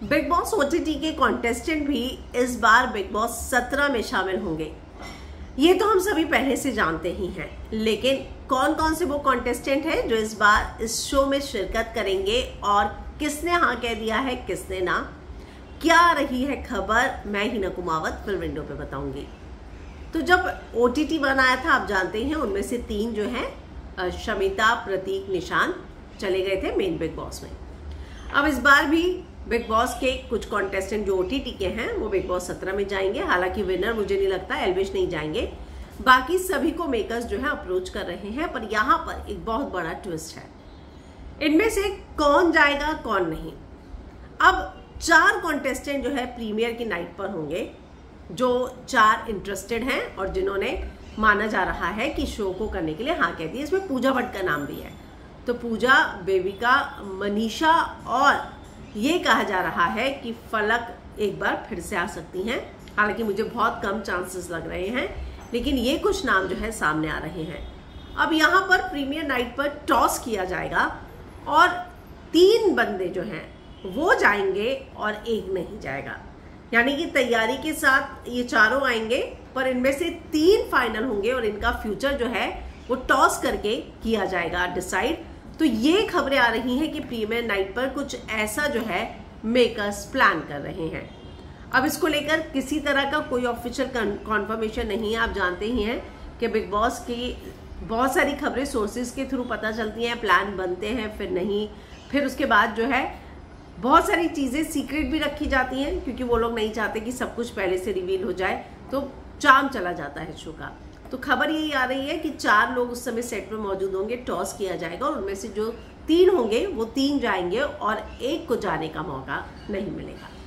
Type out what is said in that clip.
Big Boss OTT के contestant भी इस बार बिग बॉस 17 में शामिल होंगे। ये तो हम सभी पहले से जानते ही हैं, लेकिन कौन कौन से वो कॉन्टेस्टेंट हैं जो इस बार इस शो में शिरकत करेंगे और किसने हाँ कह दिया है, किसने ना, क्या रही है खबर, मैं हिना कुमावत फिल्म विंडो पे बताऊंगी। तो जब ओटीटी बनाया था, आप जानते हैं, उनमें से 3 जो हैं शमिता, प्रतीक, निशान चले गए थे मेन बिग बॉस में। अब इस बार भी बिग बॉस के कुछ कॉन्टेस्टेंट जो ओटीटी के हैं वो बिग बॉस 17 में जाएंगे। हालांकि विनर मुझे नहीं लगता, एल्विश नहीं जाएंगे। बाकी सभी को मेकर्स जो है अप्रोच कर रहे हैं, पर यहाँ पर एक बहुत बड़ा ट्विस्ट है। इनमें से कौन जाएगा कौन नहीं। अब 4 कॉन्टेस्टेंट जो है प्रीमियर की नाइट पर होंगे, जो 4 इंटरेस्टेड हैं और जिन्होंने माना जा रहा है कि शो को करने के लिए हाँ कहती है। इसमें पूजा भट्ट का नाम भी है। तो पूजा, बेबिका, मनीषा और ये कहा जा रहा है कि फलक एक बार फिर से आ सकती हैं। हालांकि मुझे बहुत कम चांसेस लग रहे हैं, लेकिन ये कुछ नाम जो है सामने आ रहे हैं। अब यहाँ पर प्रीमियर नाइट पर टॉस किया जाएगा और 3 बंदे जो हैं वो जाएंगे और एक नहीं जाएगा। यानी कि तैयारी के साथ ये चारों आएंगे, पर इनमें से 3 फाइनल होंगे और इनका फ्यूचर जो है वो टॉस करके किया जाएगा डिसाइड। तो ये खबरें आ रही हैं कि प्रीमियर नाइट पर कुछ ऐसा जो है मेकर्स प्लान कर रहे हैं। अब इसको लेकर किसी तरह का कोई ऑफिशियल कॉन्फर्मेशन नहीं है। आप जानते ही हैं कि बिग बॉस की बहुत सारी खबरें सोर्सेज के थ्रू पता चलती हैं, प्लान बनते हैं, फिर नहीं, फिर उसके बाद जो है बहुत सारी चीज़ें सीक्रेट भी रखी जाती हैं, क्योंकि वो लोग नहीं चाहते कि सब कुछ पहले से रिवील हो जाए, तो चार्म चला जाता है शो का। तो खबर यही आ रही है कि 4 लोग उस समय सेट पर मौजूद होंगे, टॉस किया जाएगा और उनमें से जो 3 होंगे वो 3 जाएंगे और एक को जाने का मौका नहीं मिलेगा।